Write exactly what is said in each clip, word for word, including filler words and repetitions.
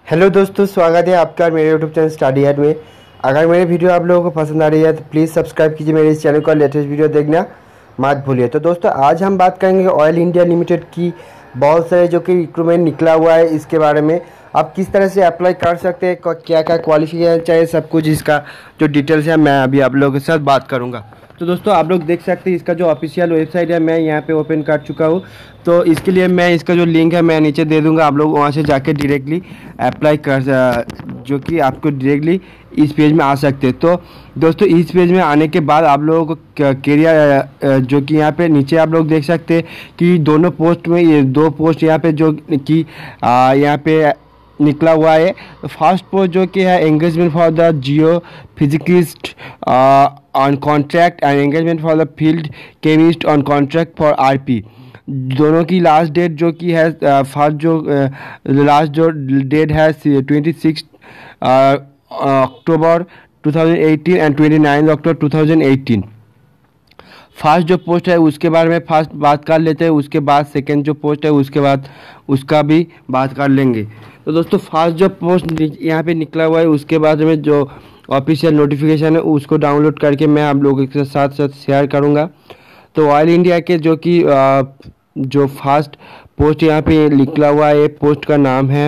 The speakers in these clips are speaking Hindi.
हेलो दोस्तों, स्वागत है आपका मेरे यूट्यूब चैनल स्टडी हार्ट में। अगर मेरी वीडियो आप लोगों को पसंद आ रही है तो प्लीज़ सब्सक्राइब कीजिए मेरे इस चैनल को, लेटेस्ट वीडियो देखना मत भूलिए। तो दोस्तों आज हम बात करेंगे ऑयल इंडिया लिमिटेड की बहुत सारे जो कि रिक्रूटमेंट निकला हुआ है, इसके बारे में आप किस तरह से अप्लाई कर सकते हैं, क्या क्या क्वालिफिकेशन चाहिए, सब कुछ इसका जो डिटेल्स है मैं अभी आप लोगों के साथ बात करूँगा। तो दोस्तों आप लोग देख सकते हैं इसका जो ऑफिशियल वेबसाइट है मैं यहाँ पे ओपन कर चुका हूँ। तो इसके लिए मैं इसका जो लिंक है मैं नीचे दे दूँगा, आप लोग वहाँ से जाके डायरेक्टली अप्लाई कर जो कि आपको डायरेक्टली इस पेज में आ सकते हैं। तो दोस्तों इस पेज में आने के बाद आप लोगों को कैरियर जो कि यहाँ पे नीचे आप लोग देख सकते हैं कि दोनों पोस्ट में ये दो पोस्ट यहाँ पे जो कि यहाँ पे निकला हुआ है। फर्स्ट पोस्ट जो कि है engagement for the geophysicist on contract and engagement for the field chemist on contract for RP. दोनों की लास्ट डेट जो कि है फर्स्ट जो लास्ट जो डेट है twenty six October two thousand eighteen and twenty nine October two thousand eighteen. First जो पोस्ट है उसके बारे में फर्स्ट बात कर लेते हैं, उसके बाद सेकंड जो पोस्ट है उसके बाद उसका भी बात कर लेंगे। तो दोस्तों फर्स्ट जो पोस्ट यहाँ पे निकला हुआ है उसके बाद में जो ऑफिशियल नोटिफिकेशन है उसको डाउनलोड करके मैं आप लोगों के साथ साथ शेयर करूँगा। तो ऑयल इंडिया के जो कि जो फर्स्ट पोस्ट यहाँ पे निकला हुआ है पोस्ट का नाम है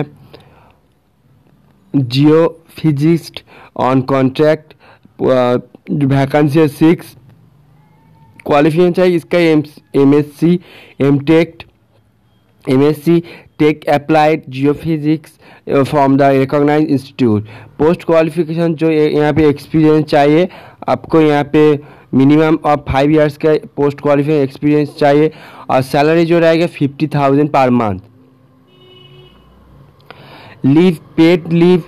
geophysicist on contract, vacancy है सिक्स। क्वालिफिकेशन चाहिए इसका M M S C M tech M S C tech applied geophysics from the recognised institute. Post qualification जो यहाँ पे एक्सपीरियंस चाहिए आपको, यहाँ पे मिनिमम ऑफ फाइव इयर्स का पोस्ट क्वालिफिकेशन एक्सपीरियंस चाहिए और सैलरी जो रहेगा fifty thousand per month. Leave paid leave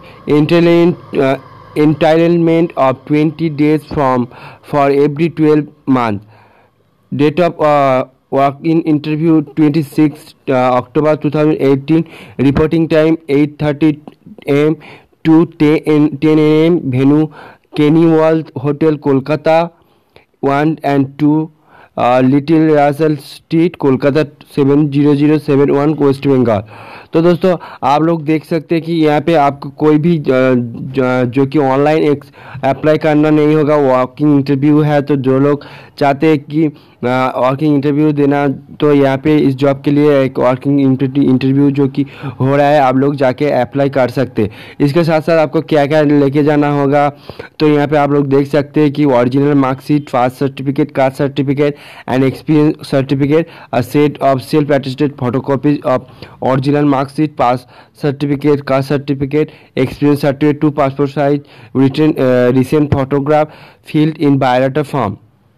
entitlement of twenty days from for every twelve month. Date of uh, walk-in interview twenty-sixth uh, October two thousand eighteen. Reporting time eight thirty a m to ten a m Venue Kennywold Hotel Kolkata one and two uh, Little Russell Street Kolkata seven zero zero seven one West Bengal. तो दोस्तों आप लोग देख सकते हैं कि यहाँ पे आपको कोई भी जो कि ऑनलाइन अप्लाई करना नहीं होगा, वॉकिंग इंटरव्यू है। तो जो लोग चाहते हैं कि वॉकिंग इंटरव्यू देना तो यहाँ पे इस जॉब के लिए एक वॉकिंग इंटरव्यू जो कि हो रहा है आप लोग जाके अप्लाई कर सकते हैं। इसके साथ साथ आपको क्या क्या लेके जाना होगा तो यहाँ पे आप लोग देख सकते हैं कि original marksheet, pass certificate, caste certificate and experience certificate, a set of self attested photocopies of original marksheet, pass certificate, caste certificate, experience certificate, two passport size written recent photograph filled in biodata form.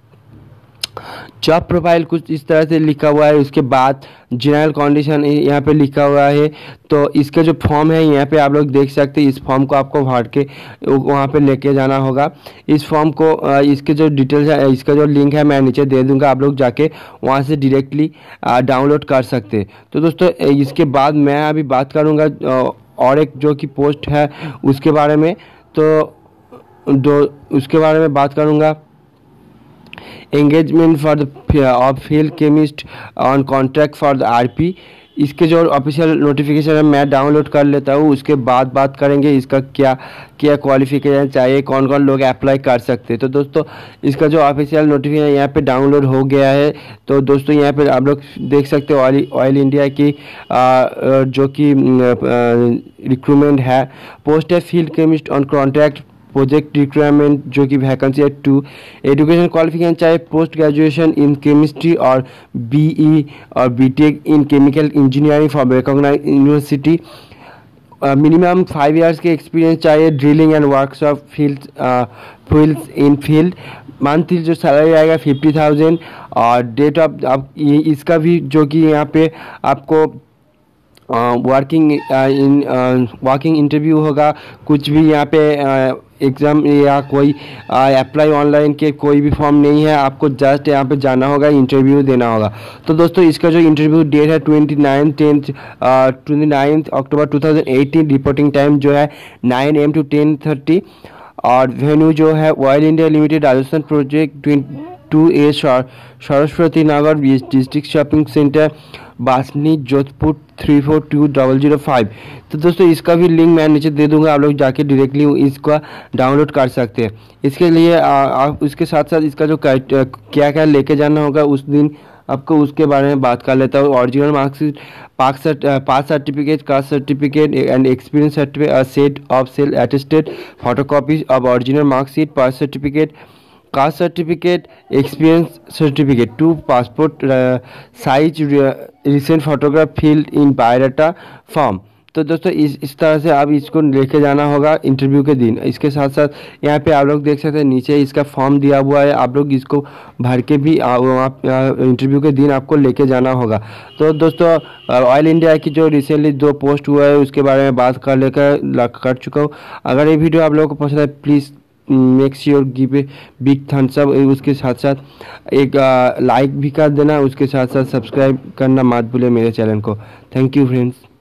Job profile कुछ इस तरह से लिखा हुआ है। उसके बाद जनरल कंडीशन यहाँ पे लिखा हुआ है। तो इसका जो फॉर्म है यहाँ पे आप लोग देख सकते हैं, इस फॉर्म को आपको भर के वहाँ पे लेके जाना होगा। इस फॉर्म को इसके जो डिटेल्स है, इसका जो लिंक है मैं नीचे दे दूँगा, आप लोग जाके वहाँ से डायरेक्टली डाउनलोड कर सकते हैं। तो दोस्तों इसके बाद मैं अभी बात करूँगा और एक जो कि पोस्ट है उसके बारे में। तो दो उसके बारे में बात करूँगा engagement for the of field chemist on contract for the RP. इसके जो ऑफिशियल नोटिफिकेशन है मैं डाउनलोड कर लेता हूँ, उसके बाद बात करेंगे इसका क्या क्या क्वालिफिकेशन चाहिए, कौन कौन लोग अप्लाई कर सकते हैं। तो दोस्तों इसका जो ऑफिशियल नोटिफिकेशन यहाँ पे डाउनलोड हो गया है। तो दोस्तों यहाँ पे आप लोग देख सकते हो ऑयल ऑयल इंडिया की आ, जो कि रिक्रूटमेंट है। पोस्ट है field chemist on contract, project requirement जो कि वैकेंसी है टू। एजुकेशन क्वालिफिकेशन चाहे पोस्ट ग्रेजुएशन इन केमिस्ट्री और बीई और B Tech in chemical engineering from recognised university. Minimum five years के एक्सपीरियंस चाहिए, drilling and workshop field fields in field. Monthly जो सैलरी आएगा फिफ्टी थाउजेंड और डेट ऑफ आप इसका भी जो कि यहाँ पे आपको वर्किंग इन वर्किंग इंटरव्यू होगा। कुछ भी यहाँ पे एग्ज़ाम या कोई अप्लाई ऑनलाइन के कोई भी फॉर्म नहीं है, आपको जस्ट यहाँ पे जाना होगा, इंटरव्यू देना होगा। तो दोस्तों इसका जो इंटरव्यू डेट है twenty nine tenth twenty ninth October two thousand eighteen. Reporting time जो है nine AM to ten thirty और वेन्यू जो है Oil India Limited Rajasthan project two A Saraswati Nagar district shopping centre Basni Jodhpur three four two double zero five. तो दोस्तों इसका भी लिंक मैं नीचे दे दूंगा, आप लोग जाके डायरेक्टली इसका डाउनलोड कर सकते हैं। इसके लिए आप उसके साथ साथ इसका जो क्या क्या लेके जाना होगा उस दिन आपको उसके बारे में बात कर लेता हूँ। Original marksheet, pass certificate, caste certificate and experience certificate, a set of self attested photocopies of original marksheet, pass certificate, caste certificate, experience certificate, two passport size recent photograph filled in biodata form. तो दोस्तों इस इस तरह से आप इसको लेके जाना होगा इंटरव्यू के दिन। इसके साथ साथ यहाँ पे आप लोग देख सकते हैं नीचे इसका फॉर्म दिया हुआ है, आप लोग इसको भर के भी आप इंटरव्यू के दिन आपको लेके जाना होगा। तो दोस्तों ऑयल इंडिया की जो रिसेंटली दो पोस्ट हुआ है उसके बारे में बात कर लेकर कर चुका हूँ। अगर ये वीडियो आप लोगों को पसंद है please make sure give a big thumbs up, उसके साथ साथ एक लाइक भी कर देना, उसके साथ साथ सब्सक्राइब करना मत भूले मेरे चैनल को। Thank you friends.